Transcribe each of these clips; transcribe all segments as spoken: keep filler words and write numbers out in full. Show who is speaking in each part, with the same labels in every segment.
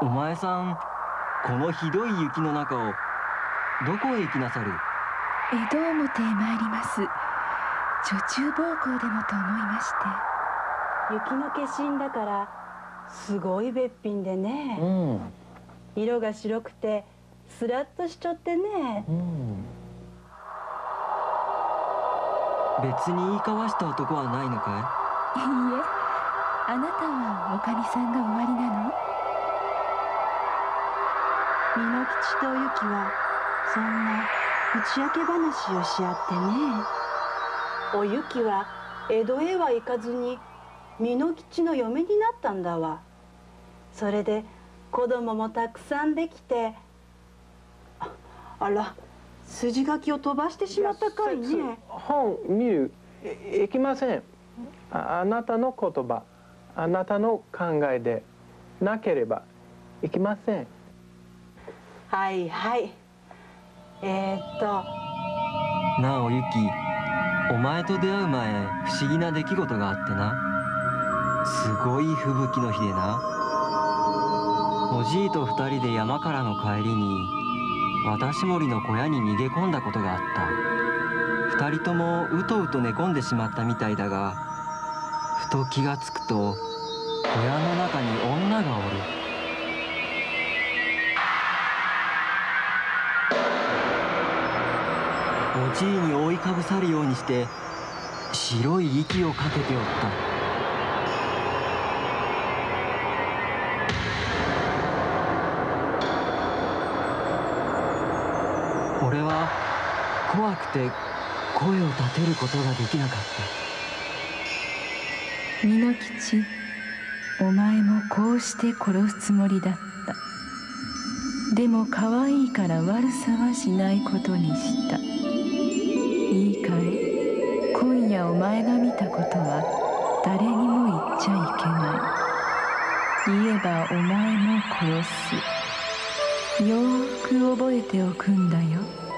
Speaker 1: お前さん、このひどい雪の中をどこへ行きなさる？
Speaker 2: 江戸表へ参ります。女中奉公でもと思いまして。
Speaker 3: 雪の化身だからすごいべっぴんでね、うん、色が白くてスラッとしちょってね、うん、
Speaker 1: 別に言い交わした男はないのか
Speaker 2: い？いいえ、あなたはおかみさんがおありなの？
Speaker 3: 美濃吉とゆきはそんな打ち明け話をし合ってね。おゆきは江戸へは行かずに美濃吉の嫁になったんだわ。それで子供もたくさんできて、 あ, あら筋書きを飛ばしてしまったかいね。
Speaker 4: 本見るいきません。 あ, あなたの言葉、あなたの考えでなければいきません。
Speaker 3: はいはい。えー、っと
Speaker 1: なあおゆき、お前と出会う前不思議な出来事があってな。すごい吹雪の日でな、おじいと二人で山からの帰りに渡し森の小屋に逃げ込んだことがあった。二人ともうとうと寝込んでしまったみたいだが、ふと気がつくと小屋の中に女がおる。おじいに覆いかぶさるようにして白い息をかけておった。俺は怖くて声を立てることができなかった。
Speaker 2: 美濃吉、お前もこうして殺すつもりだった。でも可愛いから悪さはしないことにした。いいかい、今夜お前が見たことは誰にも言っちゃいけない。言えばお前も殺す。よーく覚えておくんだよ。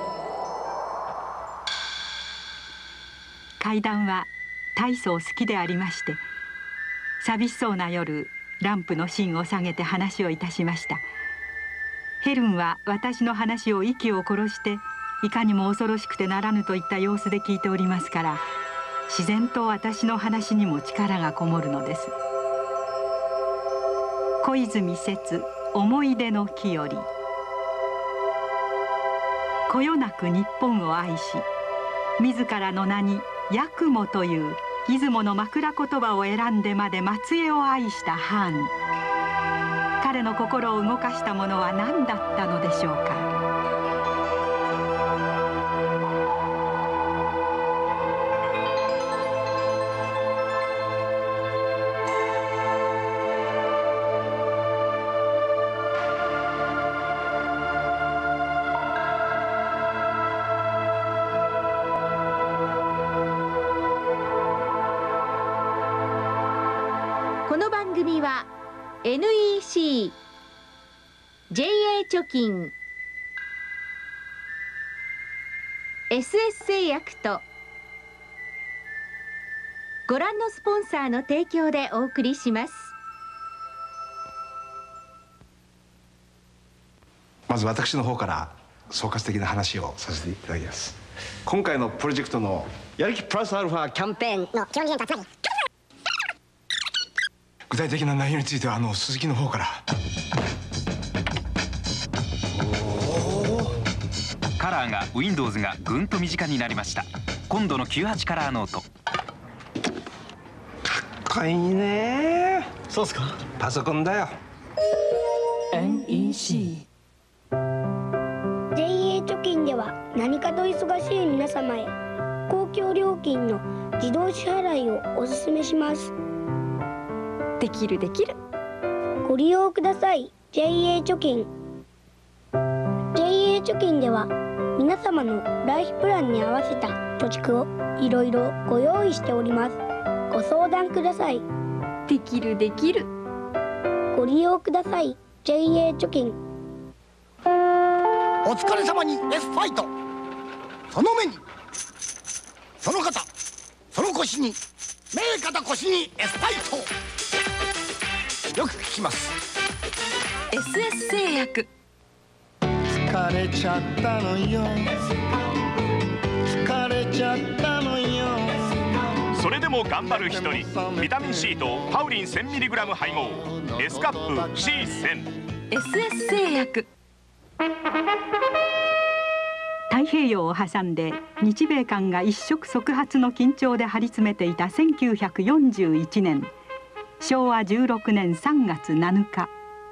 Speaker 5: 階段は大層好きでありまして、寂しそうな夜ランプの芯を下げて話をいたしました。ヘルンは私の話を息を殺していかにも恐ろしくてならぬといった様子で聞いておりますから、自然と私の話にも力がこもるのです。小泉節思い出の木より。こよなく日本を愛し、自らの名にヤクモという出雲の枕言葉を選んでまで松江を愛したハーン。彼の心を動かしたものは何だったのでしょうか。
Speaker 6: この番組は エヌイーシー、ジェイエー 貯金、エスエス 製薬とご覧のスポンサーの提供でお送りします。
Speaker 7: まず私の方から総括的な話をさせていただきます。今回のプロジェクトのやる気プラスアルファキャンペーンの基本理念とはつまり、具体的な内容についてはあの鈴木の方から。
Speaker 8: カラーが ウィンドウズ がぐんと身近になりました。今度のきゅうじゅうはちカラーノート、
Speaker 7: かっこいいね。
Speaker 1: そうっすか。
Speaker 7: パソコンだよ。
Speaker 2: エヌイーシー
Speaker 9: ジェイエー 貯金では何かと忙しい皆様へ公共料金の自動支払いをお勧めします。
Speaker 6: できるできる。
Speaker 9: ご利用ください。 ジェイエー 貯金。 ジェイエー 貯金では皆様のライフプランに合わせた貯蓄をいろいろご用意しております。ご相談ください。
Speaker 6: できるできる。
Speaker 9: ご利用ください。 ジェイエー 貯金。
Speaker 10: お疲れ様に S ファイト。その目に、その肩、その腰に、目肩腰に S ファイト。よく聞きます。
Speaker 2: エスエス 製薬。
Speaker 10: 疲れちゃったのよ疲れちゃったのよ。
Speaker 11: それでも頑張る一人、ビタミン C とパウリン せんミリグラム 配合 S カップ シーせん。
Speaker 2: エスエス 製薬。
Speaker 5: 太平洋を挟んで日米間が一触即発の緊張で張り詰めていたせんきゅうひゃくよんじゅういちねんしょうわじゅうろくねんさんがつなのか、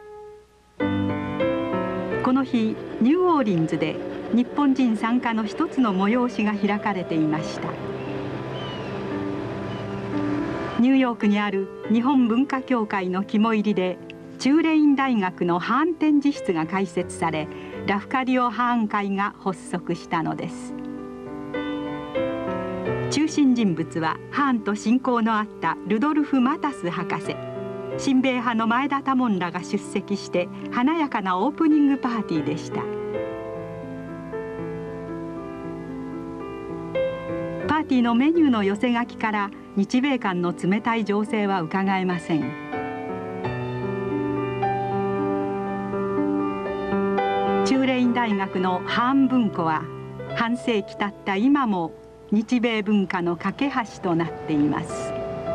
Speaker 5: この日ニューオーリンズで日本人参加の一つの催しが開かれていました。ニューヨークにある日本文化協会の肝入りでチューレイン大学のハーン展示室が開設され、ラフカディオ・ハーン会が発足したのです。中心人物はハーンと親交のあったルドルフ・マタス博士、親米派の前田多門らが出席して華やかなオープニングパーティーでした。パーティーのメニューの寄せ書きから日米間の冷たい情勢はうかがえません。チューレイン大学のハーン文庫は半世紀経った今も日米文化の架け橋となっています。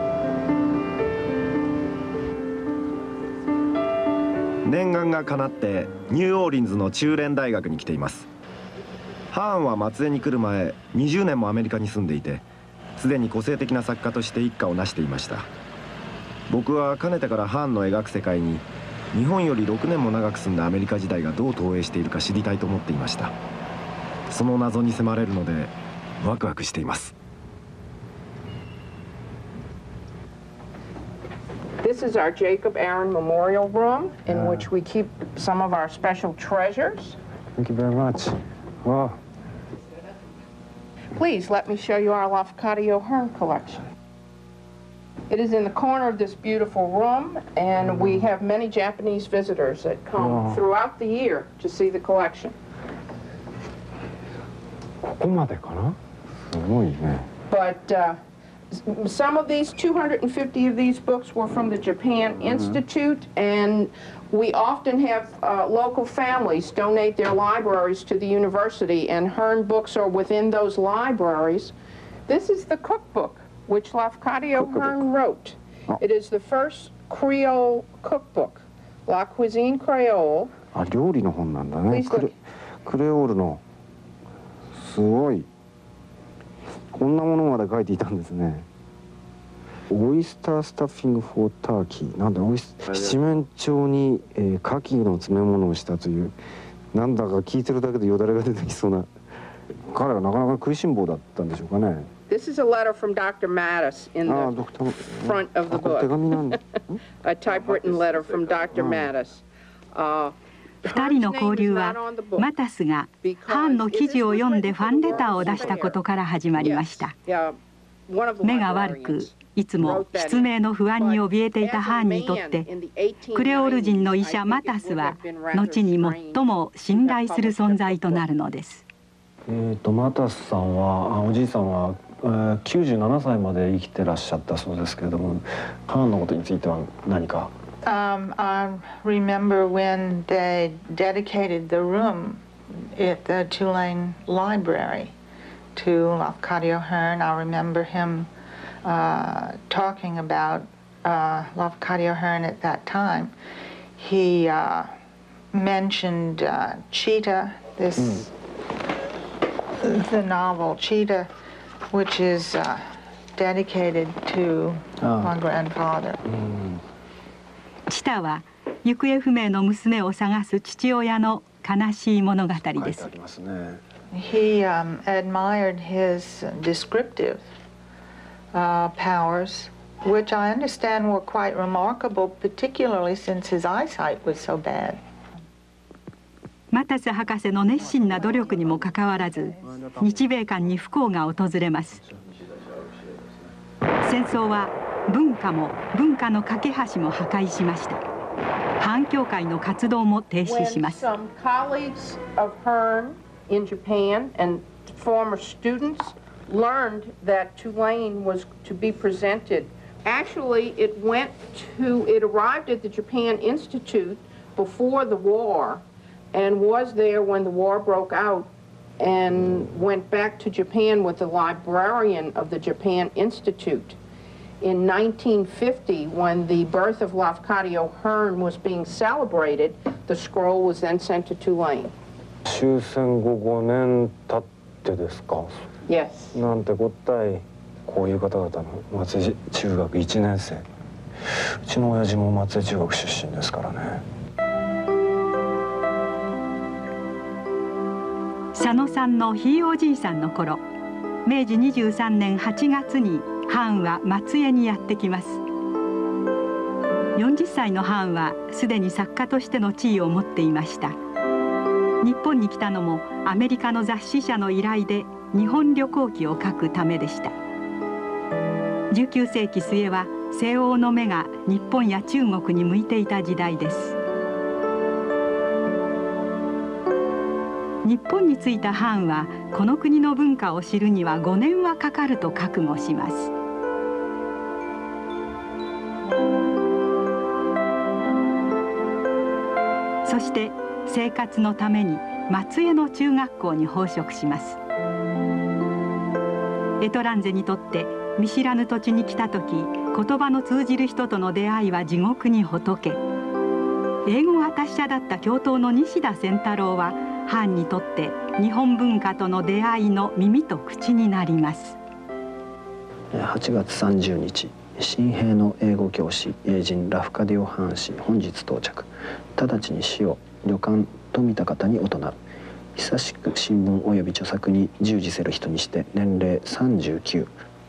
Speaker 12: 念願が叶ってニューオーリンズのチューレン大学に来ています。ハーンは松江に来る前にじゅうねんもアメリカに住んでいて、すでに個性的な作家として一家を成していました。僕はかねてからハーンの描く世界に日本よりろくねんも長く住んだアメリカ時代がどう投影しているか知りたいと思っていました。その謎に迫れるのでワクワクしています。
Speaker 13: This is our Jacob Aaron Memorial Room, in which we keep some of our special treasures.
Speaker 4: Thank you very much. Wow.
Speaker 13: Please let me show you our Lafcadio Hearn collection. It is in the corner of this beautiful room, and we have many Japanese visitors that come
Speaker 4: Wow.
Speaker 13: throughout the year to see the collection.
Speaker 4: ここまでかな？すごいね。
Speaker 13: But uh, some of these, two hundred fifty of these books were from the Japan Institute, and we often have uh, local families donate their libraries to the university, and Hearn books are within those libraries. This is the cookbook, which Lafcadio Hearn wrote. It is the first Creole cookbook, La Cuisine Creole.
Speaker 4: あ、料理の本なんだね。クレ、クレオールの。すごい。こんなものまで書いていたんですね。オイスタースタッフィングフォーターキー、なんだオイス七面鳥に、えー、牡蠣の詰め物をしたという、なんだか聞いてるだけでよだれが出てきそうな。彼はなかなか食いしん坊だったんでしょうかね。
Speaker 13: This is a letter from Doctor Mattis in the front of the book. A typewritten letter from Doctor Mattis. Uh,
Speaker 5: 二人の交流はマタスがハーンの記事を読んでファンレターを出したことから始まりました。目が悪くいつも失明の不安に怯えていたハーンにとってクレオール人の医者マタスは後に最も信頼する存在となるのです。
Speaker 4: えーとマタスさんはおじいさんは、えー、きゅうじゅうななさいまで生きてらっしゃったそうですけれども、ハーンのことについては何か。
Speaker 14: Um, I remember when they dedicated the room at the Tulane Library to Lafcadio Hearn. I remember him uh, talking about uh, Lafcadio Hearn at that time. He uh, mentioned uh, Cheetah, this mm. the novel Cheetah, which is uh, dedicated to oh. my grandfather. Mm.
Speaker 5: チタは行方不明の娘を探す父親の悲しい物語です。
Speaker 14: He um, admired his descriptive uh, powers, which I understand were quite remarkable, particularly since his eyesight was so bad.
Speaker 5: マタス博士の熱心な努力にもかかわらず、日米間に不幸が訪れます。戦争は文化も文化の架け橋も破壊しました。ハーン協会の活動も停止します。
Speaker 13: When some colleagues of Hearn in Japan and former students learned that Tulane was to be presented, actually it went to, it arrived at the Japan Institute before the war and was there when the war broke out and went back to Japan with the librarian of the Japan Institute. In nineteen fifty, when the birth of Lafcadio Hearn was being celebrated, the scroll was then sent to Tulane.
Speaker 4: 終戦後ごねん経ってですか。
Speaker 13: Yes.
Speaker 4: なんてこったい、こういう方々の松江中学いちねん生。うちの親父も松江中学出身ですからね。
Speaker 5: 佐野さんのひいおじいさんの頃、めいじにじゅうさんねんはちがつにハーンは松江にやってきます。よんじゅっさいのハーンはすでに作家としての地位を持っていました。日本に来たのもアメリカの雑誌社の依頼で日本旅行記を書くためでした。じゅうきゅうせいき末は西欧の目が日本や中国に向いていた時代です。日本に着いたハーンはこの国の文化を知るにはごねんはかかると覚悟します。そして生活のために松江の中学校に奉職します。エトランゼにとって見知らぬ土地に来た時、言葉の通じる人との出会いは地獄に仏。英語が達者だった教頭の西田仙太郎はハーンにとって日本文化との出会いの耳と口になります。
Speaker 15: はちがつさんじゅうにち、新兵の英語教師英人ラフカディオ・ハーン氏本日到着。直ちに死を旅館と見た方におとなる。久しく新聞及び著作に従事せる人にして年齢さんじゅうきゅう。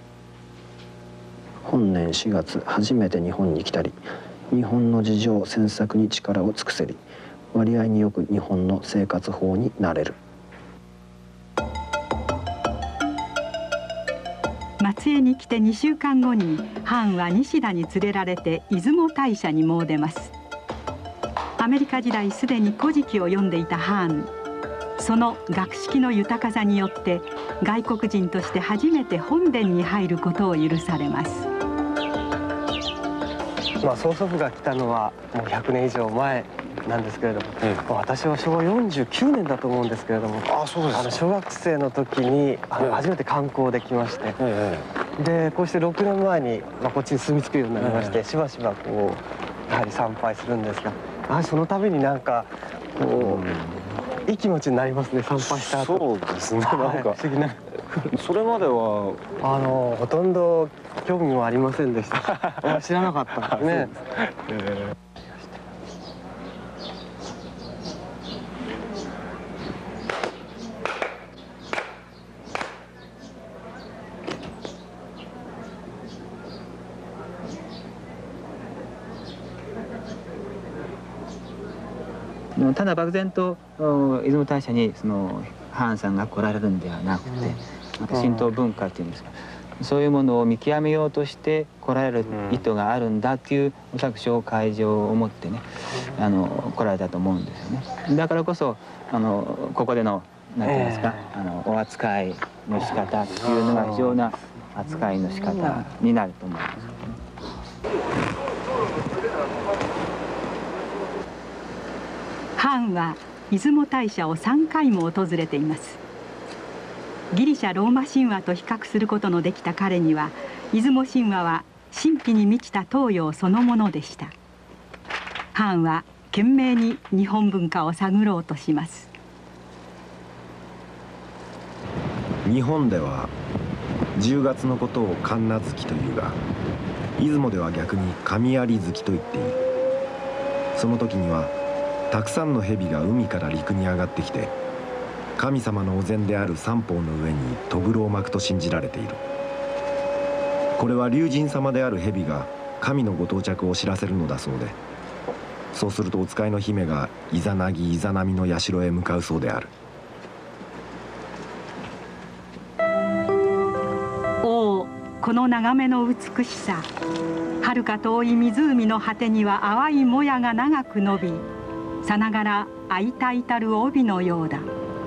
Speaker 15: 本年しがつ初めて日本に来たり、日本の事情詮索に力を尽くせり、割合によく日本の生活法になれる。
Speaker 5: 松江に来てにしゅうかんごにハーンは西田に連れられて出雲大社に詣でます。アメリカ時代すでに古事記を読んでいたハーン。その学識の豊かさによって外国人として初めて本殿に入ることを許されます。
Speaker 1: まあ曽祖父が来たのはもうひゃくねん以上前なんですけれども、ええ、私はしょうわよんじゅうきゅうねんだと思うんですけれども、あそうです、あの小学生の時にあの初めて観光できまして、ええ、でこうしてろくねんまえに、まあ、こっちに住み着くようになりまして、ええ、しばしばこうやはり参拝するんですが、やはりその度になんかこういい気持ちになりますね、参拝した後。そうですね、なんか、はい、不思議な。それまではあのほとんど興味もありませんでした。知らなかったんですね。えー
Speaker 16: ただ漠然と出雲大社にそのハーンさんが来られるんではなくて、また神道文化っていうんですか、そういうものを見極めようとして来られる意図があるんだっていうおそらく紹介状を持ってね、あの来られたと思うんですよね。だからこそあのここでの何て言いますか、あのお扱いの仕方っていうのが非常な扱いの仕方になると思うんですよね。
Speaker 5: ハーンは出雲大社をさんかいも訪れています。ギリシャ・ローマ神話と比較することのできた彼には、出雲神話は神秘に満ちた東洋そのものでした。ハーンは懸命に日本文化を探ろうとします。
Speaker 12: 日本ではじゅうがつのことを神無月というが、出雲では逆に神有月と言っている。その時にはたくさんの蛇が海から陸に上がってきて、神様のお膳である三方の上にとぐろを巻くと信じられている。これは龍神様である蛇が神のご到着を知らせるのだそうで、そうするとお使いの姫がイザナギイザナミの社へ向かうそうである。
Speaker 5: おお、この眺めの美しさ。はるか遠い湖の果てには淡いもやが長く伸び、さながら会いたいたる帯のようだ。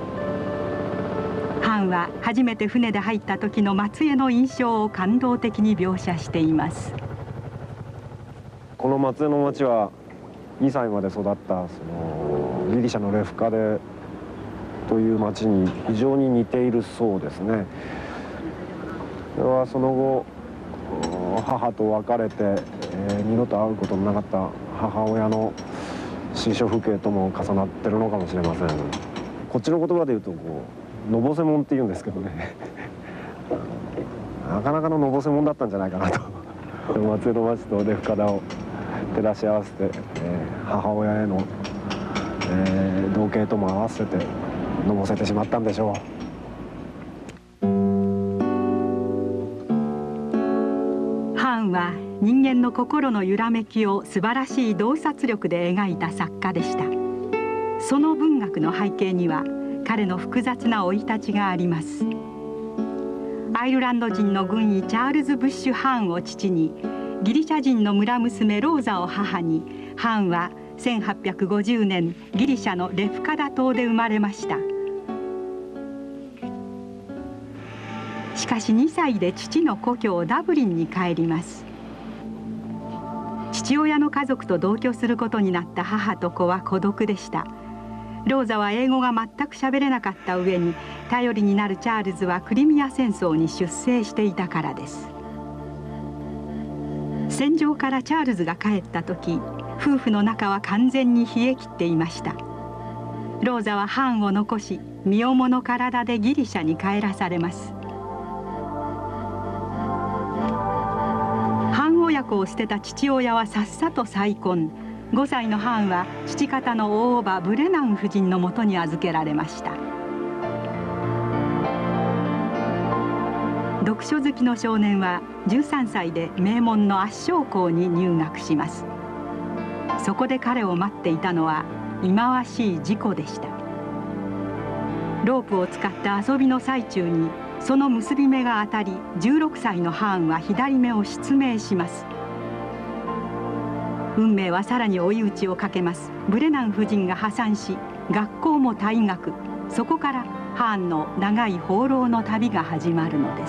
Speaker 5: ハーンは初めて船で入った時の松江の印象を感動的に描写しています。
Speaker 4: この松江の町はにさいまで育ったそのギリシャのレフカデという町に非常に似ているそうですね。それはその後母と別れて、えー、二度と会うことのなかった母親の心象風景とも重なってるのかもしれません。こっちの言葉で言うとこうのぼせもんって言うんですけどねなかなかののぼせもんだったんじゃないかなと松江の町とレフカダを照らし合わせて、えー、母親への、えー、同型とも合わせてのぼせてしまったんでしょう。
Speaker 5: ハーンは人間の心の揺らめきを素晴らしい洞察力で描いた作家でした。その文学の背景には彼の複雑な生い立ちがあります。アイルランド人の軍医チャールズ・ブッシュ・ハーンを父に、ギリシャ人の村娘ローザを母に、ハーンはせんはっぴゃくごじゅうねんギリシャのレフカダ島で生まれました。しかしにさいで父の故郷ダブリンに帰ります。父親の家族と同居することになった母と子は孤独でした。ローザは英語が全く喋れなかった上に、頼りになるチャールズはクリミア戦争に出征していたからです。戦場からチャールズが帰った時、夫婦の仲は完全に冷え切っていました。ローザはハーンを残し、身重の体でギリシャに帰らされます。ハーン親子を捨てた父親はさっさと再婚。ごさいのハーンは父方の大叔母ブレナン夫人のもとに預けられました。読書好きの少年はじゅうさんさいで名門の圧勝校に入学します。そこで彼を待っていたのは忌まわしい事故でした。ロープを使った遊びの最中にその結び目が当たり、じゅうろくさいのハーンは左目を失明します。運命はさらに追い打ちをかけます。ブレナン夫人が破産し、学校も退学。そこからハーンの長い放浪の旅が始まるのです。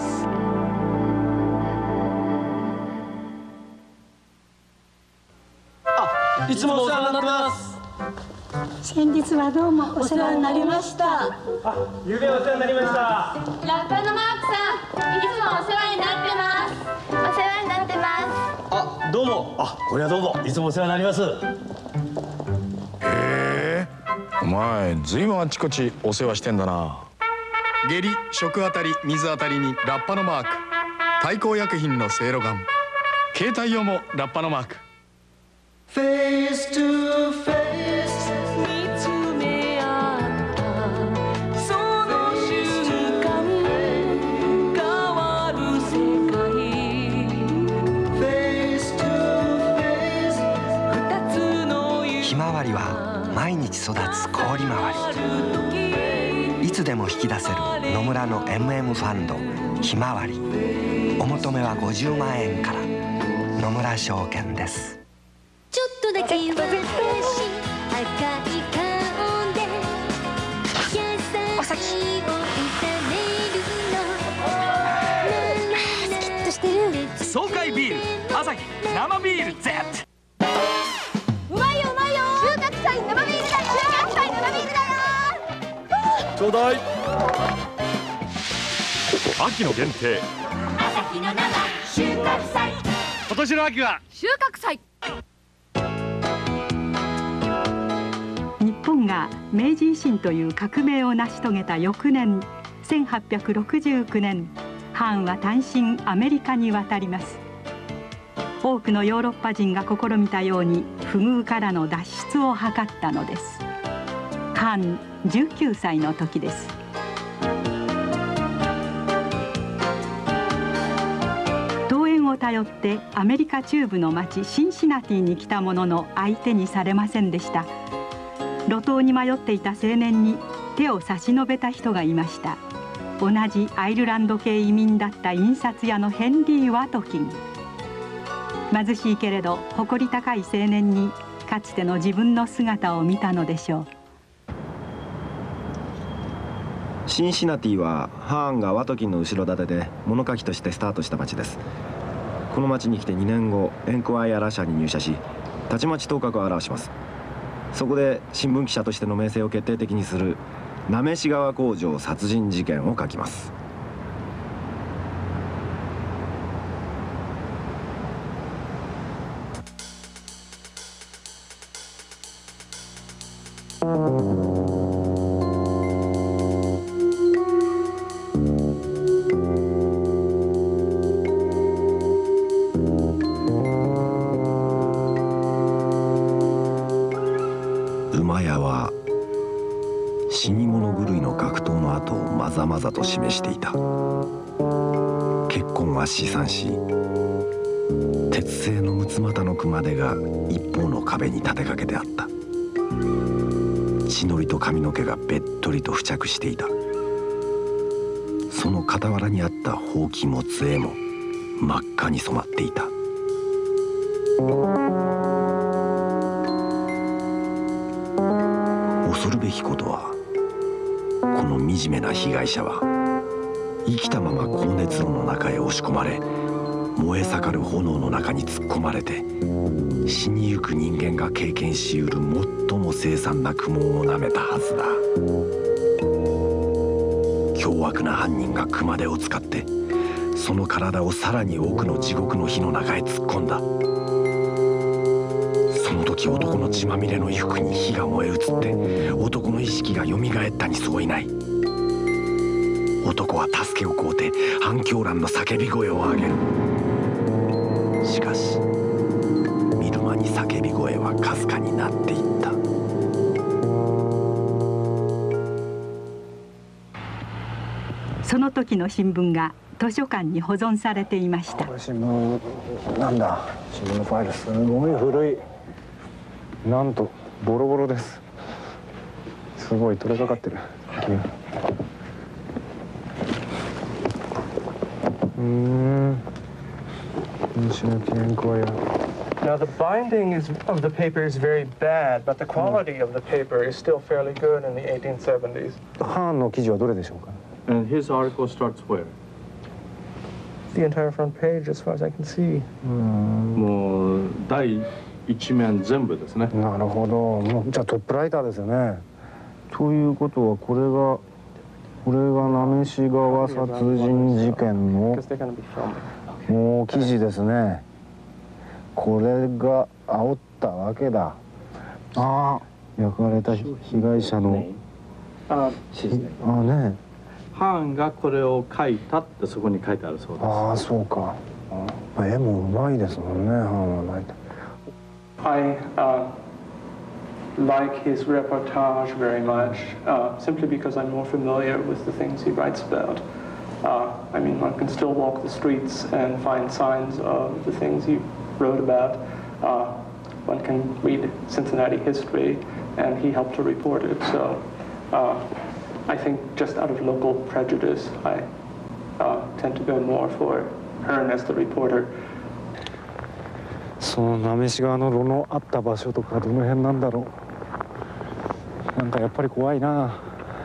Speaker 17: あ、いつもお世話になってます。
Speaker 18: 先日はどうもお世話になりました。
Speaker 17: あ、ゆうべお世話になりました。
Speaker 6: ラッパのマークさん、いつもお世話になってます。お世話になってます。
Speaker 17: あ、どうも。あ、これはどうも。いつもお世話になります。
Speaker 19: へえ、お前ずいぶんあっちこっちお世話してんだな。下痢、食あたり、水あたりにラッパのマーク。大幸薬品のせいろがん。携帯用もラッパのマーク。
Speaker 17: フェイストゥフェイス、見つめ合ったその瞬間、変わる世界。フェイストゥフェイス、二つの
Speaker 20: ひまわりは毎日育つ氷回り。いつでも引き出せる野村の エムエム ファンドひまわり。お求めはごじゅうまんえんから野村証券です。
Speaker 6: ちょっとだけ私赤い顔で優しいを炒めるの。スキッとしてる。
Speaker 8: 爽快ビールアサヒ生ビール Z。
Speaker 6: うまいようまいよ。収穫祭生ビールだよ。収穫祭生ビールだよ。
Speaker 11: ちょうだい。秋の限定
Speaker 6: アサヒの生収穫祭。
Speaker 11: 今年の秋は
Speaker 6: 収穫祭。
Speaker 5: 日本が明治維新という革命を成し遂げた翌年せんはっぴゃくろくじゅうきゅうねん、ハーンは単身アメリカに渡ります。多くのヨーロッパ人が試みたように不遇からの脱出を図ったのです。ハーンじゅうきゅうさいの時です。桃園を頼ってアメリカ中部の町シンシナティに来たものの相手にされませんでした。路頭に迷っていた青年に手を差し伸べた人がいました。同じアイルランド系移民だった印刷屋のヘンリー・ワトキン。貧しいけれど誇り高い青年にかつての自分の姿を見たのでしょう。
Speaker 12: シンシナティはハーンがワトキンの後ろ盾で物書きとしてスタートした町です。この町に来てにねんごエンクワイアラ社に入社し、 たちまち頭角を現します。そこで新聞記者としての名声を決定的にするなめし川工場殺人事件を書きます。馬屋は死に物狂いの格闘の後をまざまざと示していた。結婚は試算し、鉄製の六つ股の熊手が一方の壁に立てかけてあった。血のりと髪の毛がべっとりと付着していた。その傍らにあったほうきも杖も真っ赤に染まっていた。恐るべきことは、この惨めな被害者は生きたまま高熱炉の中へ押し込まれ、燃え盛る炎の中に突っ込まれて、死にゆく人間が経験しうる最も凄惨な苦悶をなめたはずだ。凶悪な犯人が熊手を使ってその体をさらに奥の地獄の火の中へ突っ込んだ。その時男の血まみれの衣服に火が燃え移って男の意識がよみがえったに相違ない。男は助けを請うて反響乱の叫び声を上げる。しかし見る間に叫び声はかすかになっていった。
Speaker 5: その時の新聞が図書館に保存されていました。
Speaker 4: 新聞なんだ。新聞のファイルすごい古い。なんとボロボロです。すごい取れかかってる。うん。西の健康や。
Speaker 21: Now the binding is, of the paper is very bad, but the quality of the paper is still fairly good in the eighteen seventies.
Speaker 4: ハーンの記事はどれでしょうか。
Speaker 21: And his article starts where? The entire front page, as far as I can see. もう第一面全部ですね。
Speaker 4: なるほど。もうじゃあトップライターですよね。ということはこれがこれがなめし川殺人事件のもう記事ですね。これが煽ったわけだ。ああ、焼かれた被害者の
Speaker 21: あ
Speaker 4: あね。
Speaker 21: ハーンがこれを書いたってそこに書いてあるそうです。
Speaker 4: ああ、そうか。絵もうまいですもんね、ハーンは。
Speaker 21: I uh, like his reportage very much, uh, simply because I'm more familiar with the things he writes about. Uh, I mean, one can still walk the streets and find signs of the things he wrote about. Uh, one can read Cincinnati history, and he helped to report it. So uh, I think just out of local prejudice, I uh, tend to go more for Hearn as the reporter.
Speaker 4: そのなめし川の炉のあった場所とかどの辺なんだろう。なんかやっぱり怖いな。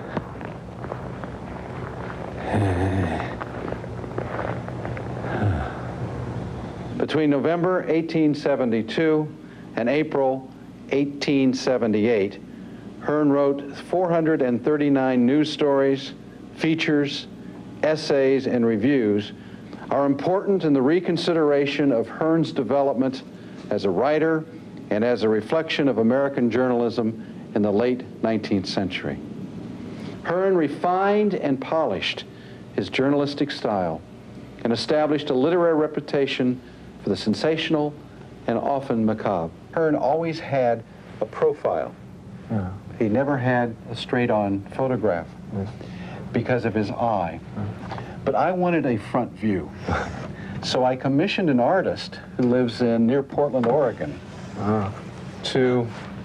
Speaker 22: Between November eighteen seventy-two and April eighteen seventy-eight, Hearn wrote four hundred thirty-nine news stories, features, essays, and reviews are important in the reconsideration of Hearn's development as a writer and as a reflection of American journalism in the late nineteenth century. Hearn refined and polished his journalistic style and established a literary reputation for the sensational and often macabre. Hearn always had a profile.
Speaker 4: Yeah.
Speaker 22: He never had a straight-on photograph
Speaker 4: yeah.
Speaker 22: because of his eye. Yeah. But I wanted a front view. So I commissioned an artist who lives in near Portland, Oregon,
Speaker 4: uh.
Speaker 22: to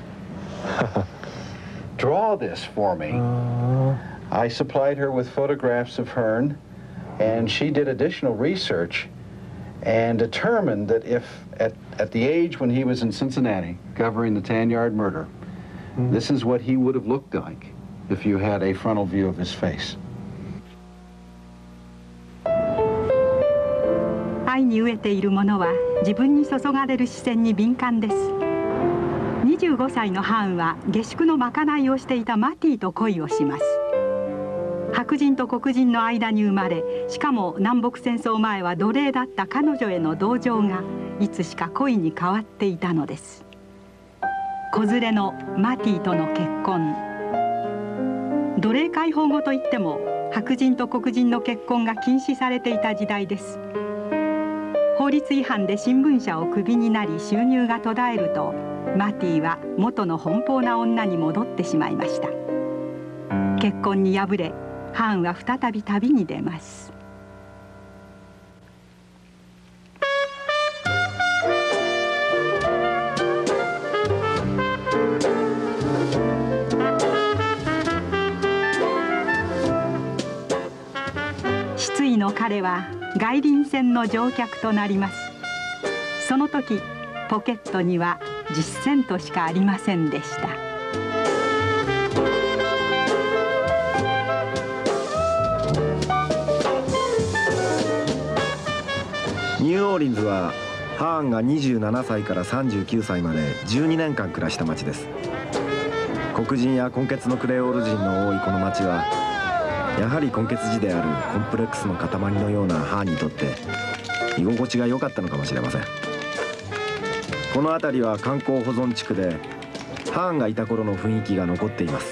Speaker 22: draw this for me.
Speaker 4: Uh.
Speaker 22: I supplied her with photographs of Hearn, and she did additional research and determined that if at, at the age when he was in Cincinnati covering the Tan-Yard murder, mm. this is what he would have looked like if you had a frontal view of his face.
Speaker 5: 愛に飢えている者は自分に注がれる視線に敏感です。 にじゅうごさいのハーンは下宿のまかないをしていたマティと恋をします。白人と黒人の間に生まれ、しかも南北戦争前は奴隷だった彼女への同情がいつしか恋に変わっていたのです。子連れのマティとの結婚、奴隷解放後といっても白人と黒人の結婚が禁止されていた時代です。法律違反で新聞社をクビになり収入が途絶えると、マティは元の奔放な女に戻ってしまいました。結婚に敗れ、ハーンは再び旅に出ます。失意の彼は外輪船の乗客となります。その時ポケットにはじゅっセントしかありませんでした。
Speaker 12: ニューオーリンズはハーンがにじゅうななさいからさんじゅうきゅうさいまでじゅうにねんかん暮らした町です。黒人や混血のクレオール人の多いこの町はやはり混血児であるコンプレックスの塊のようなハーンにとって居心地が良かったのかもしれません。この辺りは観光保存地区でハーンがいた頃の雰囲気が残っています。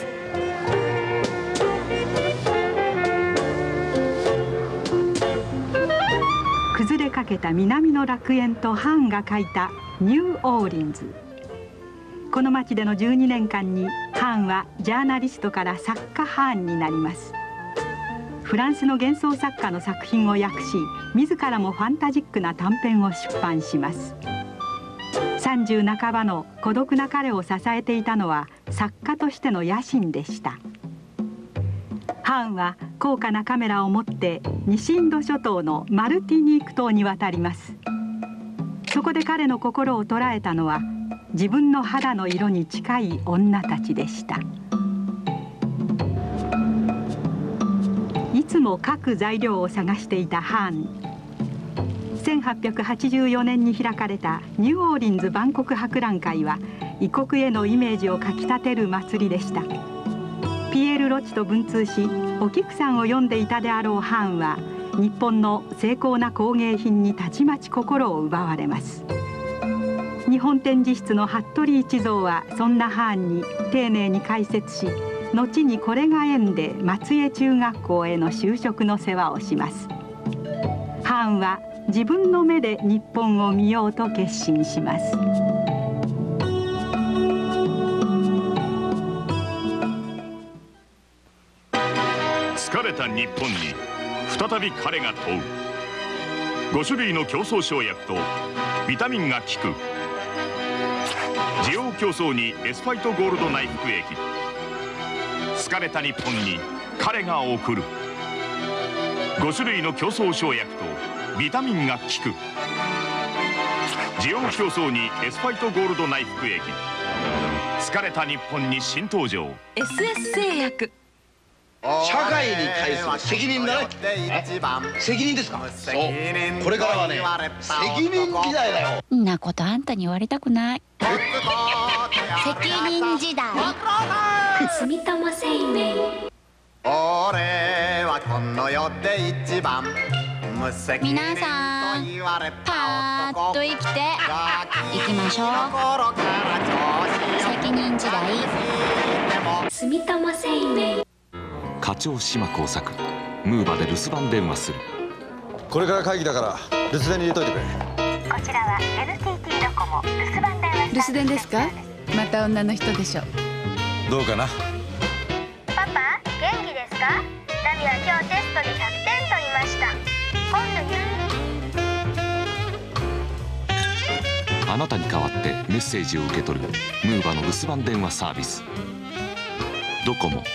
Speaker 5: 崩れかけた南の楽園とハーンが書いたニューオーリンズ。この町でのじゅうにねんかんにハーンはジャーナリストから作家ハーンになります。フランスの幻想作家の作品を訳し、自らもファンタジックな短編を出版します。さんじゅうなかばの孤独な彼を支えていたのは作家としての野心でした。ハーンは高価なカメラを持って西インド諸島のマルティニーク島に渡ります。そこで彼の心を捉えたのは自分の肌の色に近い女たちでした。いつも書く材料を探していたハーン。せんはっぴゃくはちじゅうよねんに開かれたニューオーリンズ万国博覧会は異国へのイメージをかきたてる祭りでした。ピエール・ロチと文通しお菊さんを読んでいたであろうハーンは日本の精巧な工芸品にたちまち心を奪われます。日本展示室の服部一蔵はそんなハーンに丁寧に解説し、後にこれが縁で松江中学校への就職の世話をします。ハーンは自分の目で日本を見ようと決心します。
Speaker 11: 疲れた日本に再び彼が問うごしゅるいの競争生薬とビタミンが効く滋養競争にエスファイトゴールド内服液。疲れた日本に彼が送るごしゅるいの競争生薬とビタミンが効く滋養競争にエスファイトゴールド内服液。疲れた日本に新登場
Speaker 6: エスエス 製薬。
Speaker 10: 社会に対する責任だね。責任ですか。そう、これからはね責任時代だよ。
Speaker 3: んなことあんたに言われたくない。責任時代。住友生命。
Speaker 7: 俺はこの世で一番無責任
Speaker 3: 皆さんパーッと生きていきましょう。責任時代。住友生命。
Speaker 8: 課長島耕作、ムーバで留守番電話する。
Speaker 23: これから会議だから留守電に入れといてくれ。
Speaker 24: こちらは エヌティーティー ドコモ留守番電話。
Speaker 2: 留守電ですか。また女の人でしょ。
Speaker 23: どうかな。
Speaker 24: パパ、元気ですか。ナミは今日テストでひゃくてん取りました。今度
Speaker 8: あなたに代わってメッセージを受け取るムーバの留守番電話サービス。ドコモ。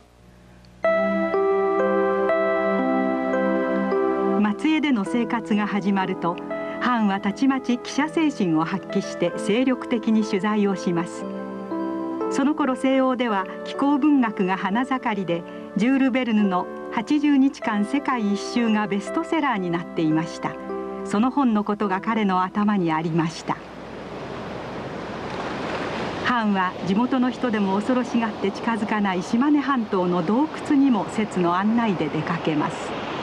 Speaker 5: 松江での生活が始まるとハーンはたちまち記者精神を発揮して精力的に取材をします。その頃西欧では気候文学が花盛りで、ジュール・ベルヌのはちじゅうにちかん世界一周がベストセラーになっていました。その本のことが彼の頭にありました。 ハーンは地元の人でも恐ろしがって近づかない島根半島の洞窟にも説の案内で出かけます。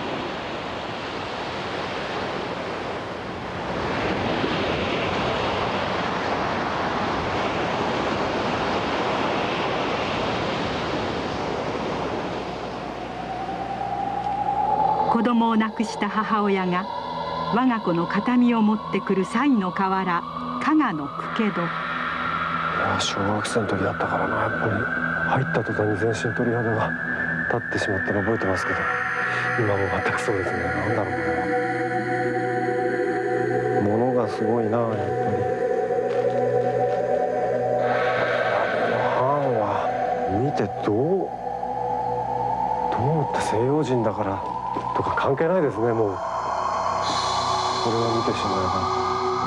Speaker 5: 子供を亡くした母親が我が子の形見を持ってくる賽の河原加賀の公家戸。
Speaker 9: 小学生の時だったからな。やっぱり入った途端に全身鳥肌が立ってしまったの覚えてますけど、今も全くそうですね。なんだろうこれは。物がすごいな、やっぱり。ハーンは見てどうどう思って西洋人だからとか関係ないですね。もうこれを見てしまえば。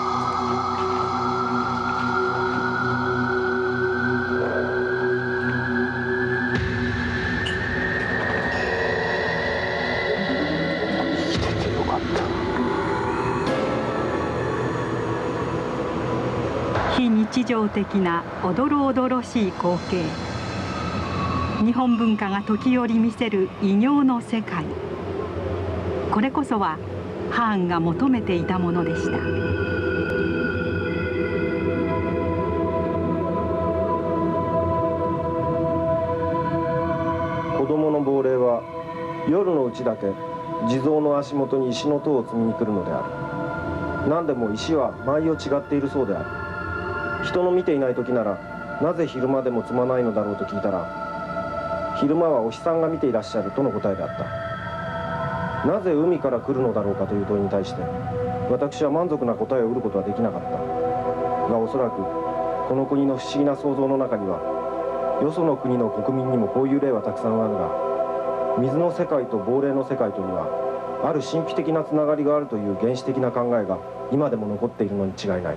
Speaker 5: 非日常的なおどろおどろしい光景。日本文化が時折見せる異形の世界。これこそはハーンが求めていたものでした。
Speaker 9: 子供の亡霊は夜のうちだけ地蔵の足元に石の塔を積みに来るのである。何でも石は毎夜違っているそうである。人の見ていない時ならなぜ昼間でも積まないのだろうと聞いたら、昼間はお日さんが見ていらっしゃるとの答えであった。なぜ海から来るのだろうかという問いに対して私は満足な答えを得ることはできなかったが、おそらくこの国の不思議な想像の中にはよその国の国民にもこういう例はたくさんあるが、水の世界と亡霊の世界とにはある神秘的なつながりがあるという原始的な考えが今でも残っているのに違いない。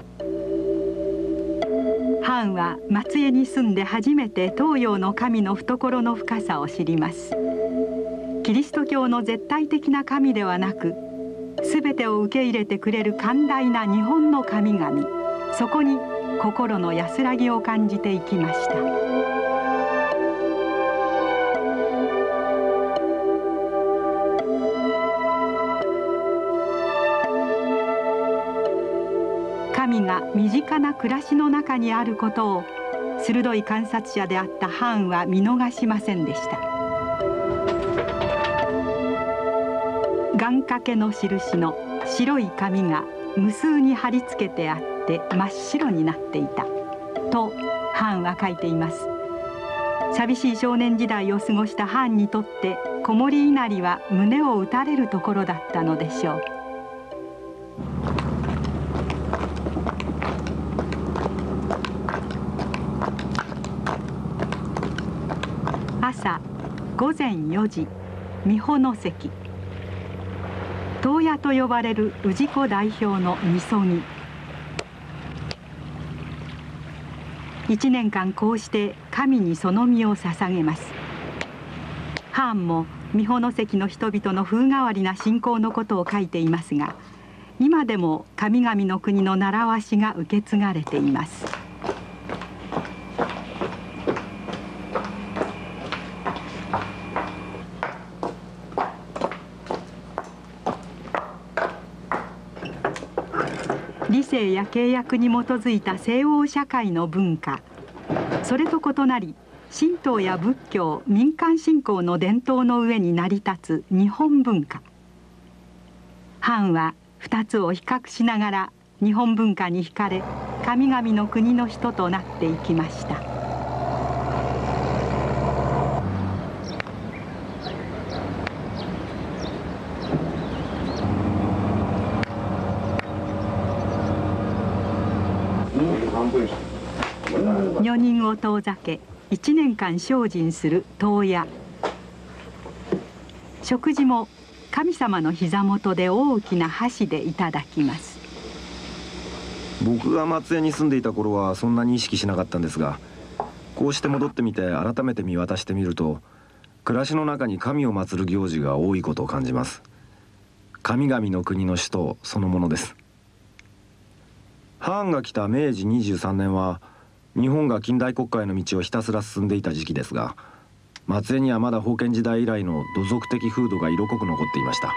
Speaker 5: ハーンは松江に住んで初めて東洋の神の懐の深さを知ります。キリスト教の絶対的な神ではなく、全てを受け入れてくれる寛大な日本の神々、そこに心の安らぎを感じていきました。神が身近な暮らしの中にあることを鋭い観察者であったハーンは見逃しませんでした。願掛けの印の白い紙が無数に貼り付けてあって真っ白になっていたとハーンは書いています。寂しい少年時代を過ごしたハーンにとって子守稲荷は胸を打たれるところだったのでしょう。朝午前よじ、美保関。東野と呼ばれる氏子代表のみそぎ。一年間こうして神にその身を捧げます。ハーンも美保関の人々の風変わりな信仰のことを書いていますが、今でも神々の国の習わしが受け継がれています。理性や契約に基づいた西欧社会の文化、それと異なり神道や仏教、民間信仰の伝統の上に成り立つ日本文化。ハーンは二つを比較しながら日本文化に惹かれ、神々の国の人となっていきました。女人を遠ざけ一年間精進する遠野。食事も神様の膝元で大きな箸でいただきます。
Speaker 12: 僕が松江に住んでいた頃はそんなに意識しなかったんですが、こうして戻ってみて改めて見渡してみると、暮らしの中に神を祀る行事が多いことを感じます。神々の国の首都そのものです。ハーンが来ためいじにじゅうさんねんは日本が近代国家への道をひたすら進んでいた時期ですが、松江にはまだ封建時代以来の土俗的風土が色濃く残っていました。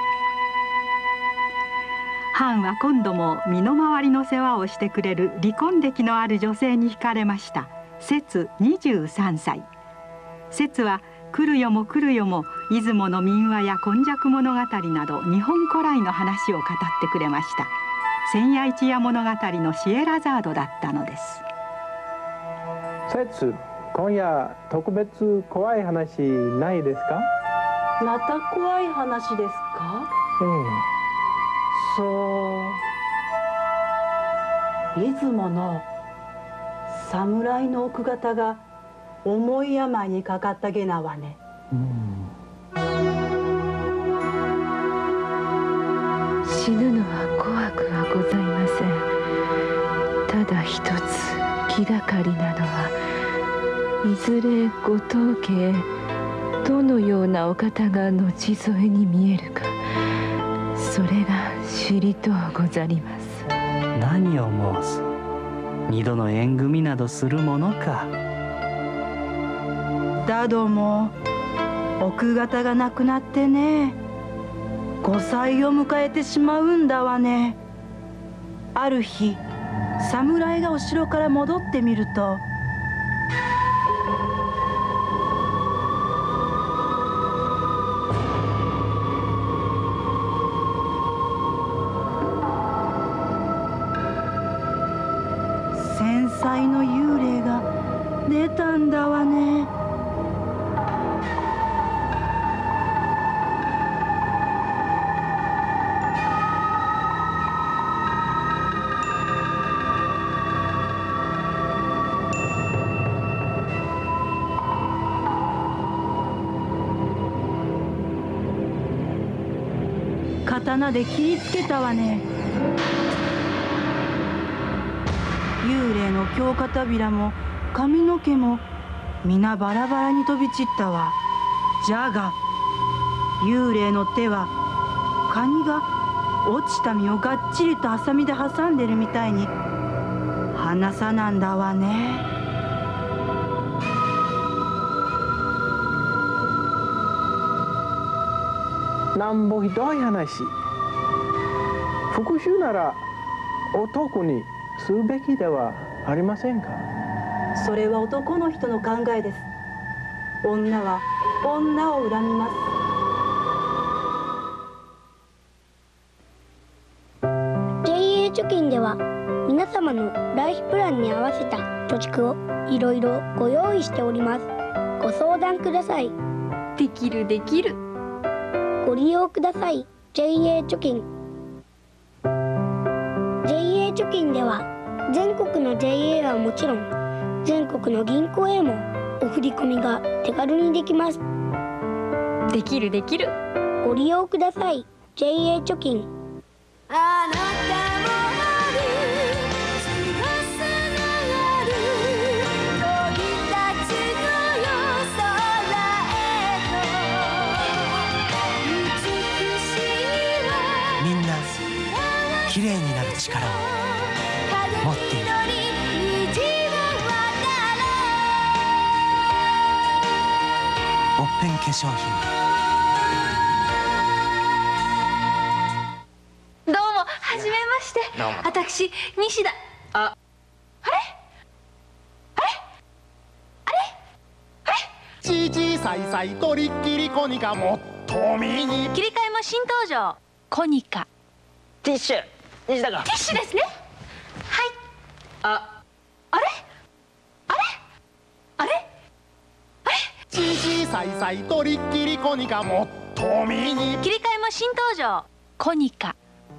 Speaker 5: ハンは今度も身の回りの世話をしてくれる離婚歴のある女性に惹かれました。節にじゅうさんさい。節は来るよも来るよも出雲の民話や今昔物語など日本古来の話を語ってくれました。千夜一夜物語のシエラザードだったのです。
Speaker 21: 節、今夜特別怖い話ないですか？
Speaker 18: また怖い話ですか？
Speaker 21: うん。
Speaker 18: そう出雲の侍の奥方が重い病にかかったげなわね。
Speaker 21: うん、
Speaker 2: 死ぬのは怖くはございません。ただ一つ気がかりなのはいずれご当家へどのようなお方が後添えに見えるか、それが知りとうござります。
Speaker 1: 何を申す。二度の縁組などするものか。
Speaker 18: だども奥方が亡くなってね、ごさいを迎えてしまうんだわね。ある日侍がお城から戻ってみると、繊細の幽霊が出たんだわね。刀で切りつけたわね。幽霊の京片びらも髪の毛も皆バラバラに飛び散ったわ。じゃが幽霊の手はカニが落ちた実をがっちりとハサミで挟んでるみたいに離さなんだわね。
Speaker 21: なんぼひどい話。復讐なら男にするべきではありませんか？
Speaker 18: それは男の人の考えです。女は女を恨みます。
Speaker 24: ジェイエー 貯金では皆様のライフプランに合わせた貯蓄をいろいろご用意しております。ご相談ください。
Speaker 3: できるできる。
Speaker 24: ご利用ください。 ジェイエー 貯金。 ジェイエー 貯金では全国の ジェイエー はもちろん全国の銀行へもお振り込みが手軽にできます。
Speaker 3: できるできる。
Speaker 24: ご利用ください。 ジェイエー 貯金。
Speaker 17: あなたもある翼のある飛び立つのよ空へと。美しいわ。
Speaker 13: みんな綺麗になる力を持っている。オッペン化粧品。
Speaker 3: どうもはじめまして。私西田。あ、あれあれあれあれ。
Speaker 7: ちちさいさいとりっきりコニカもっとみに。
Speaker 3: 切り替えも新登場。コニカ。
Speaker 1: ティッシュ。西田が。
Speaker 3: ティッシュですね。はい。あ、あれあれあれ
Speaker 7: ちちさいさいとりっきりコニカもっとみに。
Speaker 3: 切り替えも新登場。コニカ。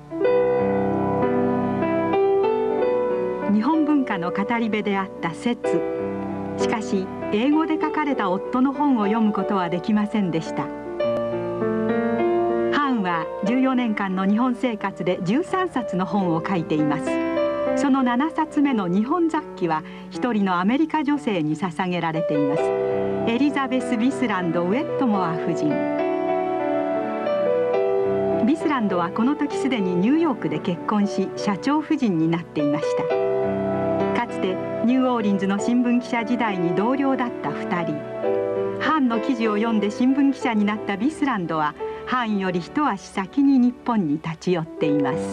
Speaker 5: 日本文化の語り部であった節。しかし英語で書かれた夫の本を読むことはできませんでした。ハンはじゅうよねんかんの日本生活でじゅうさんさつの本を書いています。そのななさつめの日本雑記は一人のアメリカ女性に捧げられています。エリザベス・ビスランド・ウェットモア夫人。ビスランドはこの時すでにニューヨークで結婚し社長夫人になっていました。かつしてニューオーリンズの新聞記者時代に同僚だったふたり。ハーンの記事を読んで新聞記者になったビスランドはハーンより一足先に日本に立ち寄っています。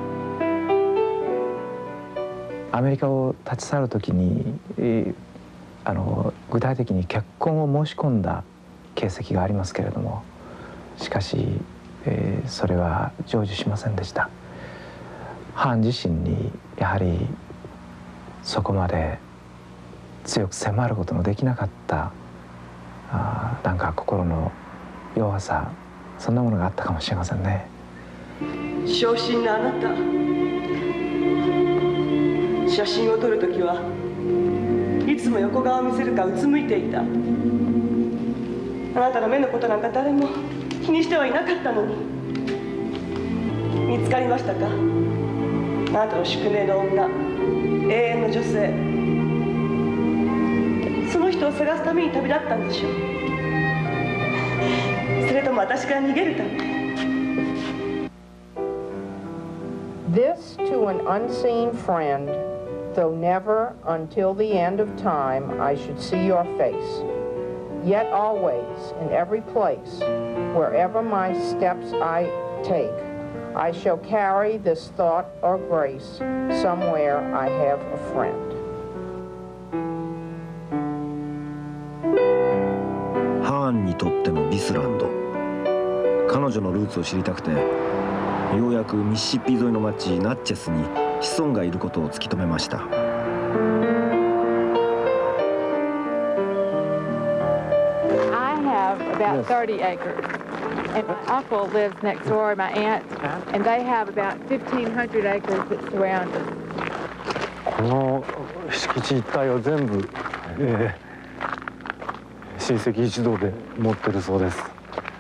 Speaker 14: アメリカを立ち去る時に、えー、あの具体的に結婚を申し込んだ形跡がありますけれども、しかし、えー、それは成就しませんでした。ハーン自身にやはりそこまで強く迫ることのできなかったあなんか心の弱さ、そんなものがあったかもしれませんね。
Speaker 15: 小心なあなた、写真を撮るときはいつも横顔を見せるかうつむいていた。あなたの目のことなんか誰も気にしてはいなかったのに。見つかりましたか？あなたの宿命の女、永遠の女性。その人を探すために旅立ったんでしょう。それとも私から逃げるため？
Speaker 16: This to an unseen friend, though never until the end of time I should see your face. Yet always, in every place, wherever my steps I take, I shall carry this thought or grace. Somewhere I have a friend.
Speaker 12: ハーンにとってのビスランド、彼女のルーツを知りたくて、ようやくミシシッピ沿いの町ナッチェスに子孫がいることを突き止めました。
Speaker 19: I have about thirty acres, and my uncle lives next door, my aunt, and they have about fifteen hundred acres that surround us.
Speaker 4: この敷地一帯を全部、えー、親戚一同で持ってるそうです。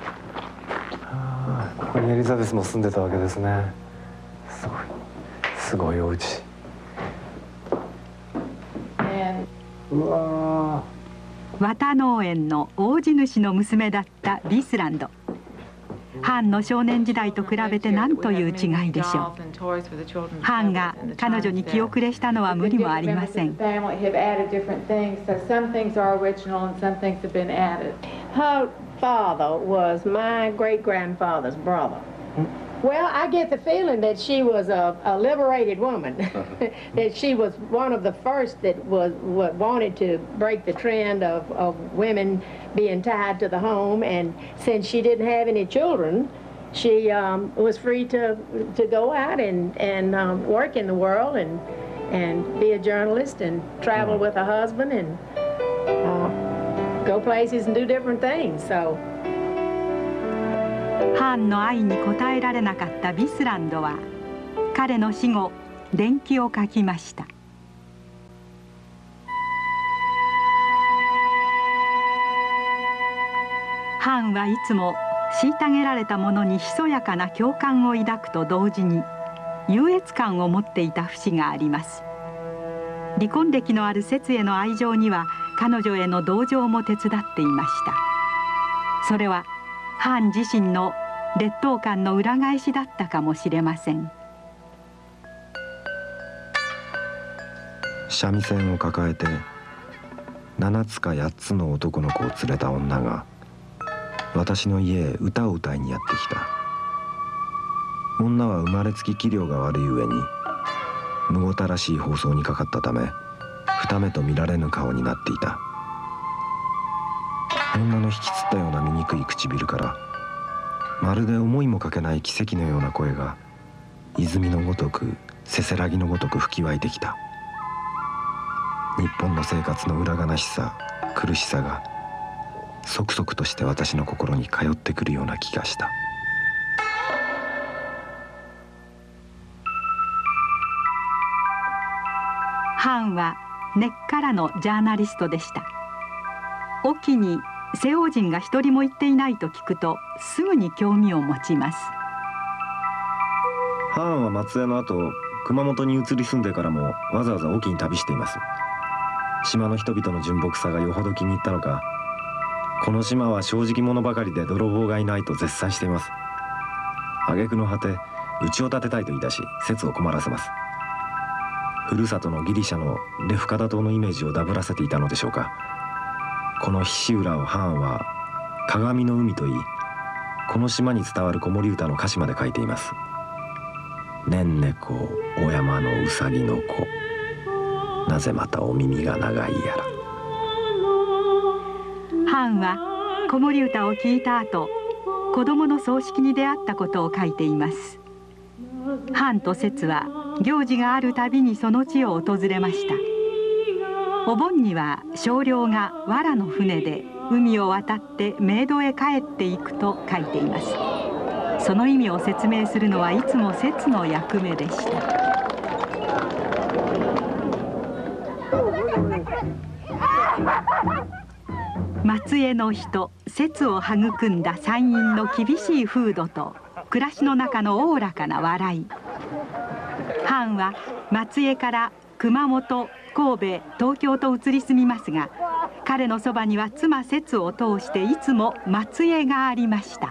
Speaker 4: ここにエリザベスも住んでたわけですね。すごい、すごいお家。うわ
Speaker 5: ー。綿農園の大地主の娘だったビスランド。ハーンの少年時代と比べて何という違いでしょう。ハーンが彼女に気遅れしたのは無理もありません。
Speaker 25: Father was my great-grandfather's brother. Well, I get the feeling that she was a, a liberated woman, that she was one of the first that was what wanted to break the trend of, of women being tied to the home, and since she didn't have any children, she um, was free to, to go out and, and um, work in the world and, and be a journalist and travel with her husband and uh, go places and do different things. So
Speaker 5: ハーンの愛に応えられなかったビスランドは彼の死後伝記を書きました。ハーンはいつも虐げられた者にひそやかな共感を抱くと同時に優越感を持っていた節があります。離婚歴のある節への愛情には彼女への同情も手伝っていました。それはハーン自身の劣等感の裏返しだったかもしれません。
Speaker 12: 三味線を抱えてななつかやっつの男の子を連れた女が私の家へ歌を歌いにやってきた。女は生まれつき器量が悪い上にむごたらしい放送にかかったため二目と見られぬ顔になっていた。女の引きつったような醜い唇からまるで思いもかけない奇跡のような声が泉のごとくせせらぎのごとく吹き湧いてきた。日本の生活の裏悲しさ苦しさがそくそくとして私の心に通ってくるような気がした。
Speaker 5: ハーンは根っからのジャーナリストでした。隠岐に西欧人が一人も行っていないと聞くとすぐに興味を持ちます。
Speaker 12: ハーンは松江の後熊本に移り住んでからもわざわざ隠岐に旅しています。島の人々の純朴さがよほど気に入ったのか、この島は正直者ばかりで泥棒がいないと絶賛しています。挙句の果て家を建てたいと言い出し説を困らせます。 ふるさとのギリシャのレフカダ島のイメージをダブらせていたのでしょうか。この菱浦をハーンは鏡の海といい、この島に伝わる子守歌の歌詞まで書いています。ねんねこお山のうさぎの子、なぜまたお耳が長いやら。
Speaker 5: ハーンは子守歌を聞いた後、子供の葬式に出会ったことを書いています。ハーンと摂は行事があるたびにその地を訪れました。お盆には少量が藁の船で海を渡って冥土へ帰っていくと書いています。その意味を説明するのはいつも摂の役目でした。松江の人摂を育んだ山陰の厳しい風土と暮らしの中のおおらかな笑い。ハーンは松江から熊本、神戸、東京と移り住みますが、彼のそばには妻摂を通していつも松江がありました。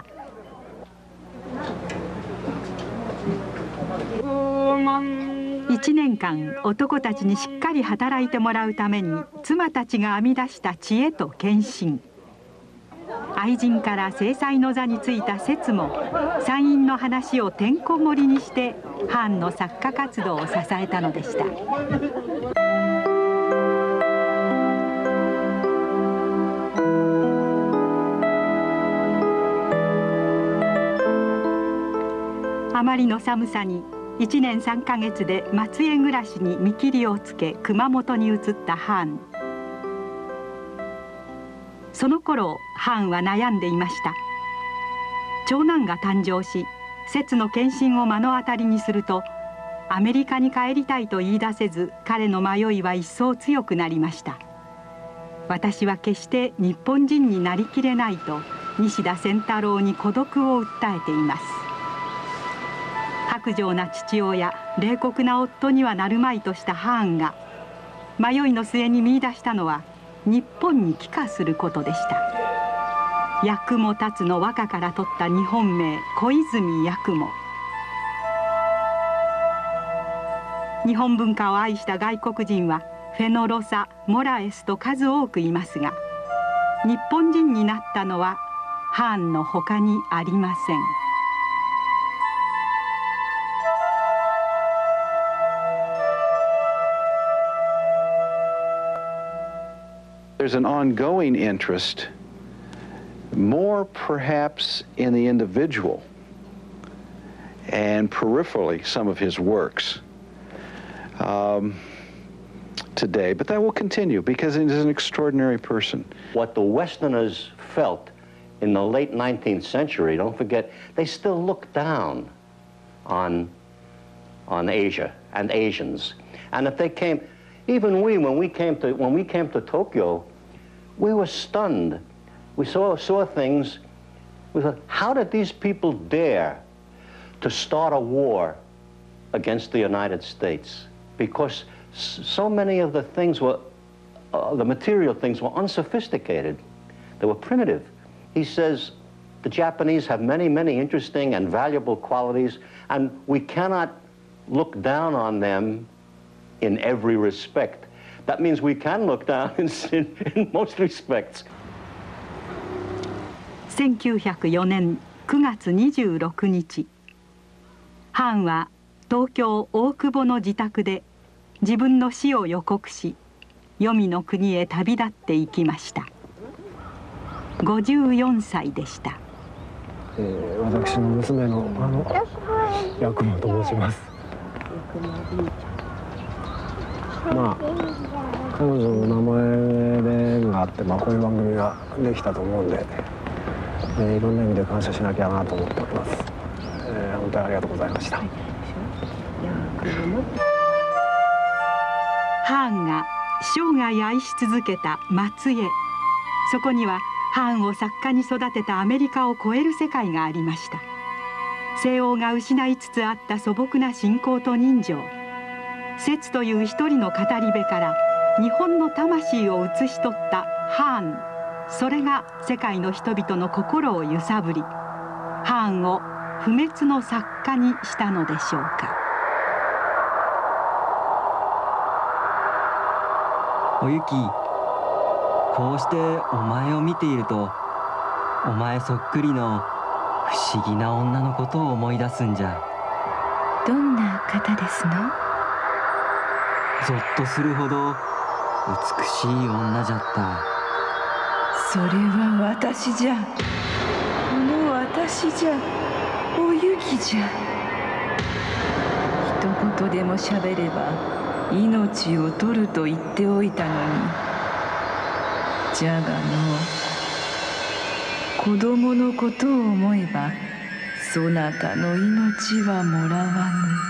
Speaker 5: 一年間男たちにしっかり働いてもらうために妻たちが編み出した知恵と献身。愛人から正妻の座についた摂も山陰の話をてんこ盛りにしてハーンの作家活動を支えたのでした。あまりの寒さにいちねんさんかげつで松江暮らしに見切りをつけ熊本に移ったハーン。その頃ハーンは悩んでいました。長男が誕生し、摂の献身を目の当たりにすると、アメリカに帰りたいと言い出せず、彼の迷いは一層強くなりました。私は決して日本人になりきれないと西田仙太郎に孤独を訴えています。薄情な父親、冷酷な夫にはなるまいとしたハーンが迷いの末に見出したのは日本に帰化することでした。八雲達の和歌から取った日本名小泉八雲。日本文化を愛した外国人はフェノロサ、モラエスと数多くいますが、日本人になったのはハーンのほかにありません。
Speaker 6: There's an ongoing interest, more perhaps in the individual and peripherally some of his works um, today, but that will continue because he is an extraordinary person.
Speaker 10: What the Westerners felt in the late nineteenth century, don't forget, they still looked down on, on Asia and Asians. And if they came, even we, when we came to, when we came to Tokyo, we were stunned. We saw, saw things, we thought, how did these people dare to start a war against the United States? Because so many of the things were, uh, the material things were unsophisticated. They were primitive. He says, the Japanese have many, many interesting and valuable qualities, and we cannot look down on them in every respect. That means we can look down in, in, in most respects.
Speaker 5: せんきゅうひゃくよねんくがつにじゅうろくにち、ハーンは東京大久保の自宅で自分の死を予告し、黄泉の国へ旅立っていきました。ごじゅうよんさいでした。
Speaker 14: えー、私の娘のあのヤクモと申します。まあ彼女の名前で縁があって、まあ、こういう番組ができたと思うんで、えー、いろんな意味で感謝しなきゃなと思っております。えー、本当にありがとうございました。
Speaker 5: ハーンが生涯愛し続けた松江、そこにはハーンを作家に育てたアメリカを超える世界がありました。西欧が失いつつあった素朴な信仰と人情、摂という一人の語り部から日本の魂を写し取ったハーン、それが世界の人々の心を揺さぶり、ハーンを不滅の作家にしたのでしょうか。
Speaker 1: おゆき、こうしてお前を見ていると、お前そっくりの不思議な女のことを思い出すんじゃ。
Speaker 2: どんな方ですの？
Speaker 1: ぞっとするほど美しい女じゃった。
Speaker 2: それは私じゃ。この私じゃ。おゆきじゃ。一言でもしゃべれば命を取ると言っておいたのに。じゃがの子供のことを思えばそなたの命はもらわぬ。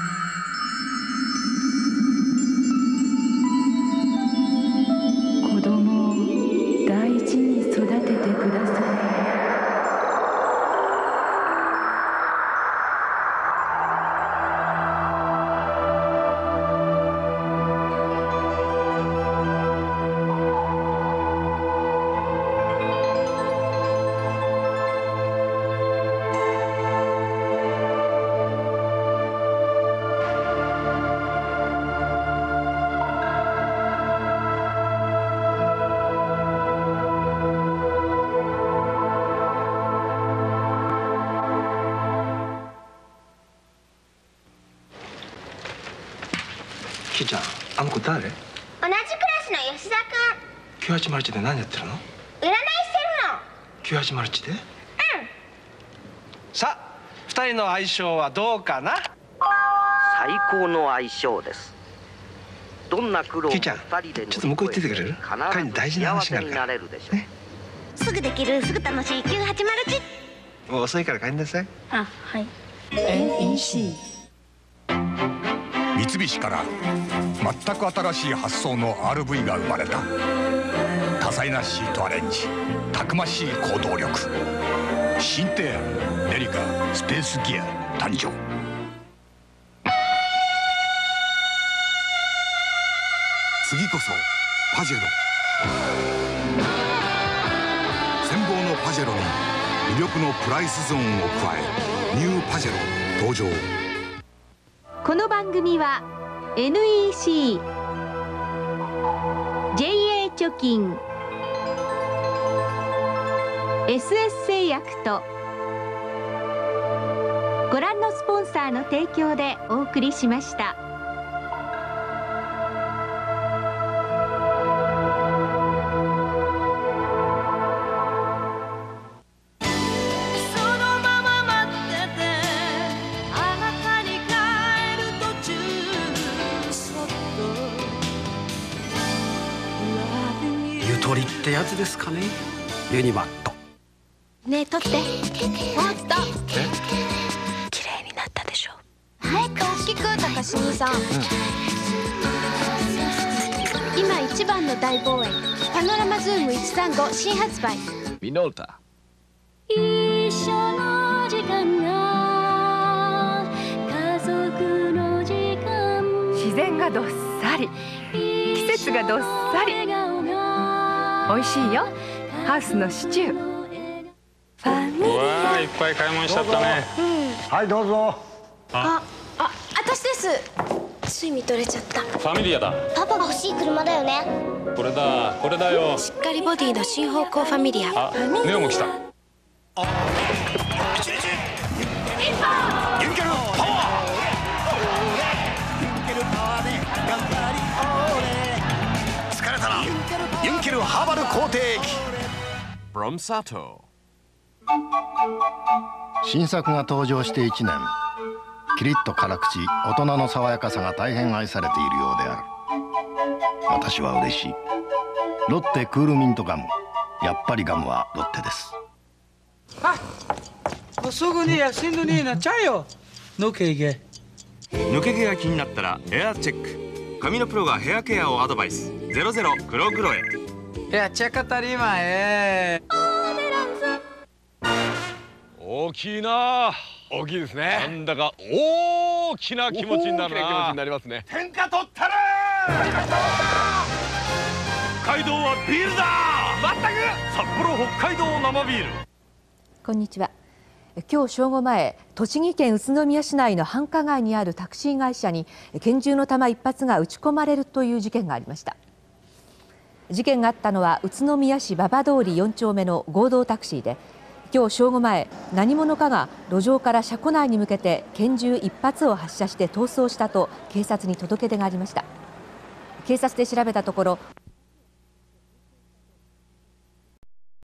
Speaker 2: 子供を大事に育ててください。
Speaker 8: キーちゃん、あの子誰？
Speaker 24: 同じクラスの吉田君。
Speaker 8: きゅうはちまるいちで何やってるの？
Speaker 24: 占いしてるの。
Speaker 8: きゅうはちまるいちで？うん。さあ、二人の相性はどうかな？
Speaker 11: 最高の相性です。どんな苦労も二人で乗り越えて、
Speaker 8: ちょっと向こう行っててくれる？彼に大事な話があるから。ね、
Speaker 24: すぐできる、すぐ楽しいきゅうはちまるいち。
Speaker 8: もう遅いから帰りなさい。
Speaker 24: あ、はい。
Speaker 20: エヌイーシー。
Speaker 22: 三菱から全く新しい発想の アールブイ が生まれた。多彩なシートアレンジ、たくましい行動力、新提案デリカスペースギア誕生。次こそパジェロ。羨望のパジェロに魅力のプライスゾーンを加え、ニューパジェロ登場。
Speaker 23: この番組は エヌイーシー、ジェイエー 貯金、エスエス 製薬とご覧のスポンサーの提供でお送りしました。
Speaker 8: ゆとりってやつですかね。ユニバット。
Speaker 24: ねえ、撮って。もっと。
Speaker 8: え？
Speaker 24: 綺麗になったでしょ。はい、聞く高志兄さん。うん、今一番の大望遠、パノラマズームいちさんご新発売。
Speaker 8: ミノルタ。
Speaker 24: 一緒の時間が家族の時間。
Speaker 26: 自然がどっさり、季節がどっさり。美味しいよ、ハウスのシチュー。
Speaker 27: うわあ、いっぱい買い物しちゃったね。
Speaker 24: うん、
Speaker 27: はいどうぞ。
Speaker 24: あ、あ、私です。つい見とれちゃった。
Speaker 27: ファミリアだ。
Speaker 24: パパが欲しい車だよね。
Speaker 27: これだ、これだよ。
Speaker 24: しっかりボディの新方向ファミリア。
Speaker 27: あ、ネオも来た。
Speaker 22: 一日ユンケルパワー。ユンケルパワーで頑張りオーレ。疲れたらユンケルハーバル肯定液
Speaker 28: from Sato。
Speaker 29: 新作が登場していちねん。キリッと辛口、大人の爽やかさが大変愛されているようである。私は嬉しい。ロッテクールミントガム。やっぱりガムはロッテです。
Speaker 30: あ、すぐに休んでになっちゃうよ。抜け毛。
Speaker 31: 抜け毛が気になったらエアチェック。髪のプロがヘアケアをアドバイス。ゼロゼロ黒黒へ。
Speaker 30: いや、チェック当たり前。
Speaker 28: 大きいな。大きいですね。なんだか大きな気持ちになるな。大きな気持ちになりますね。
Speaker 22: 天下取ったら
Speaker 28: 北海道はビールだ。まったく札幌北海道生ビール。
Speaker 32: こんにちは。今日正午前、栃木県宇都宮市内の繁華街にあるタクシー会社に拳銃の弾一発が撃ち込まれるという事件がありました。 事件があったのは宇都宮市馬場通りよん丁目の合同タクシーで、今日正午前、何者かが路上から車庫内に向けて拳銃一発を発射して逃走したと警察に届け出がありました。警察で調べたところ、